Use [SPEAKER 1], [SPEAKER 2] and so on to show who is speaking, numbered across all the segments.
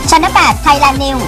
[SPEAKER 1] ชั้น8 Thailand News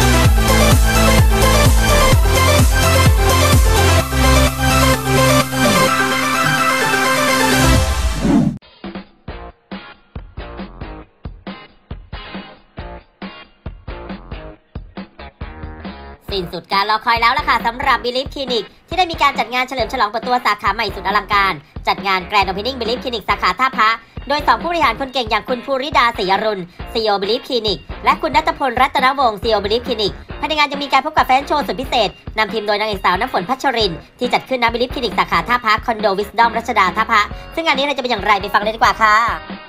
[SPEAKER 1] สิ้นสุดการรอคอยแล้วล่ะค่ะสำหรับ Believe Clinic ที่ได้มีการจัดงานเฉลิมฉลองเปิดตัวสาขาใหม่สุดอลังการจัดงาน Grand Opening Believe Clinic สาขาท่าพระโดย2ผู้บริหารคนเก่งอย่างคุณภูริดาศรีอรุณ CEO Believe Clinic และคุณณัฐพลรัตนวงศ์ CEO Believe Clinic ภายในงานยังมีการพบกับแฟนโชว์สุดพิเศษนำทีมโดยนางเอกสาวน้ำฝนพัชรินที่จัดขึ้นณ Believe Clinic สาขาท่าพระคอนโด Wisdom รัชดาท่าพระซึ่งงานนี้จะเป็นอย่างไรไปฟังเลยดีกว่าค่ะ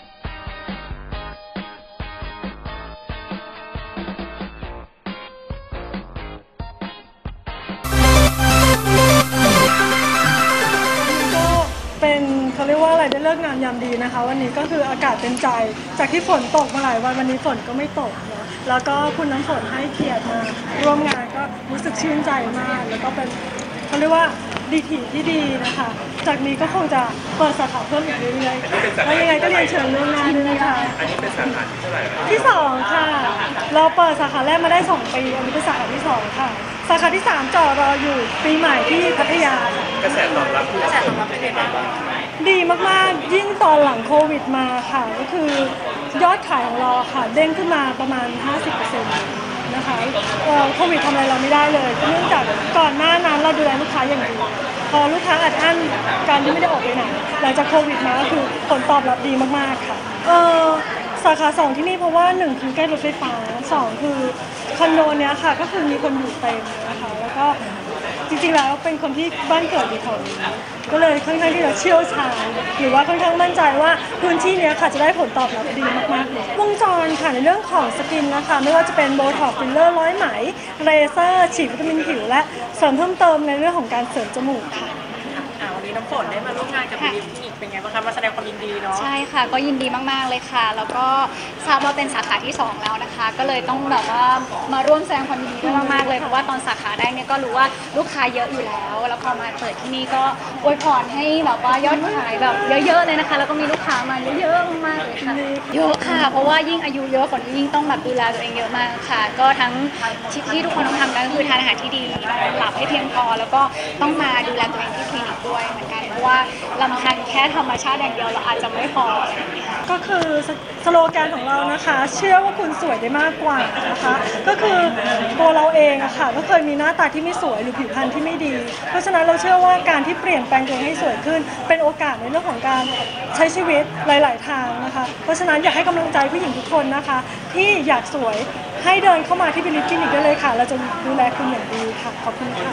[SPEAKER 2] เขาเรียกว่าอะไรได้เลิกงานยามดีนะคะวันนี้ก็คืออากาศเป็นใจจากที่ฝนตกมาหลายวันนี้ฝนก็ไม่ตกเนาะแล้วก็คุณน้ำฝนให้เกียรติมาร่วมงานก็รู้สึกชื่นใจมากแล้วก็เป็นเขาเรียกว่าดีถี่ที่ดีนะคะจากนี้ก็คงจะเปิดสาขาเพิ่มอีกเรื่อยๆแล้วยังไงก็เรียนเชิญร่วมงานด้วยนะคะ
[SPEAKER 3] อันนี้เป็นสาขาที่เท่าไหร่
[SPEAKER 2] ที่2ค่ะเราเปิดสาขาแรกมาได้2 ปีอันนี้เป็นสาขาที่2ค่ะสาขาที่3จ่อรออยู่ปีใหม่ที่พัทยาก
[SPEAKER 3] ระแสตอบรับเป็นยังไงบ้าง
[SPEAKER 2] ดีมากๆยิ่งตอนหลังโควิดมาค่ะก็คือยอดขายของเราค่ะเด้งขึ้นมาประมาณ 50% นะคะโควิดทำอะไรเราไม่ได้เลยเนื่องจากก่อนหน้านั้นเราดูแลลูกค้าอย่างดีพอลูกค้าอัดอั้นการที่ไม่ได้ออกไปไหนหลังจากโควิดมาก็คือผลตอบรับดีมากๆค่ะสาขา2ที่นี่เพราะว่า1คือใกล้รถไฟฟ้า2คือคอนโดเนี้ยค่ะก็คือมีคนอยู่เต็มนะคะแล้วก็จริงๆแล้วเป็นคนที่บ้านเกิดอยู่แถวนี้ก็เลยค่อนข้างที่จะเชี่ยวชาญหรือว่าค่อนข้างมั่นใจว่าพื้นที่นี้ค่ะจะได้ผลตอบรับดีมากๆเลยวงจรค่ะในเรื่องของสกินนะคะไม่ว่าจะเป็นโบท็อกซ์ฟิลเลอร์ร้อยไหมเลเซอร์ฉีดวิตามินผิวและเสริมเพิ่มเติมในเรื่องของการเสริมจมูกค่ะ
[SPEAKER 4] วันนี้น้ำฝนได้มาร่วมงานกับBelieve Clinicเป็นไงบ้างคะมาแสดงความยินดีเนาะ
[SPEAKER 5] ใช่ค่ะก็ยินดีมากๆเลยค่ะแล้วก็ทราบว่าเป็นสาขาที่2แล้วนะคะก็เลยต้องแบบว่ามาร่วมแสดงความยินดีด้วยมากๆเลยเพราะว่าตอนสาขาแรกเนี่ยก็รู้ว่าลูกค้าเยอะอยู่แล้วแล้วพอมาเปิดที่นี่ก็อวยพรให้แบบว่ายอดขายแบบเยอะๆเลยนะคะแล้วก็มีลูกค้ามาเยอะๆมากๆเลยค่ะเยอะค่ะเพราะว่ายิ่งอายุเยอะฝนยิ่งต้องแบบดูแลตัวเองเยอะมากค่ะก็ทั้งที่ทุกคนต้องทำกันก็คือทานอาหารที่ดีหลับให้เพียงพอแล้วก็ต้องมาดูแลตัวเองที่คลินิกด้วยเหมือนกันเพราะว่าลำพังแค่ธรรมชาติอย่างเดียวเราอาจจะไม่พอ
[SPEAKER 2] ก็คือสโลแกนของเรานะคะเชื่อว่าคุณสวยได้มากกว่านะคะก็คือตัวเราเองอะค่ะก็เคยมีหน้าตาที่ไม่สวยหรือผิวพรรณที่ไม่ดีเพราะฉะนั้นเราเชื่อว่าการที่เปลี่ยนแปลงตัวเองให้สวยขึ้นเป็นโอกาสในเรื่องของการใช้ชีวิตหลายๆทางนะคะเพราะฉะนั้นอยากให้กำลังใจผู้หญิงทุกคนนะคะที่อยากสวยให้เดินเข้ามาที่ Believe Clinic ได้เลยค่ะเราจะดูแลคุณอย่างดีค่ะขอบคุณค่ะ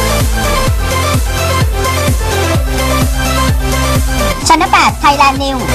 [SPEAKER 1] ชั้น8 Thailand News